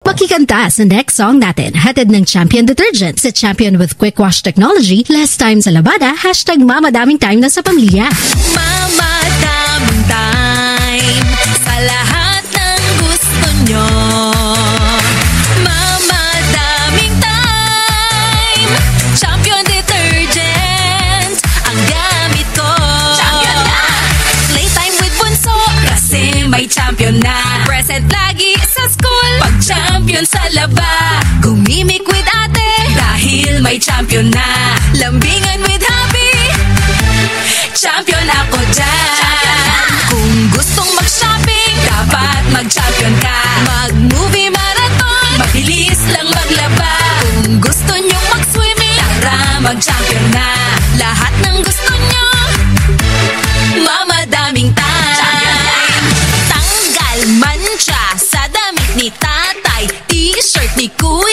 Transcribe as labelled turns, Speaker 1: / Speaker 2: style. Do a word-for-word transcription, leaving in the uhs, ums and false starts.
Speaker 1: Makikanta sa next song natin. Hatid ng Champion Detergent. Sa Champion with Quick Wash Technology, less time sa labada, hashtag mamadaming time na sa pamilya.
Speaker 2: Mamadaming time sa lahat ng gusto nyo. Mamadaming time. Champion Detergent ang gamit ko. Champion na! Playtime with bunso kasi may champion na. Present lagi sa school pag champion sa laba. Gumimik with ate dahil may champion na. Lambingan with hubby, champion ako dyan. Kung gustong mag-shopping, dapat mag-champion ka. Mag-movie marathon, mabilis lang maglaba. Kung gusto nyong mag-swimming, tara mag-champion na. Lahat ng gusto nyo, mamadaming time. Tanggal, mantsa sa damit ni tatay, t-shirt ni kuya,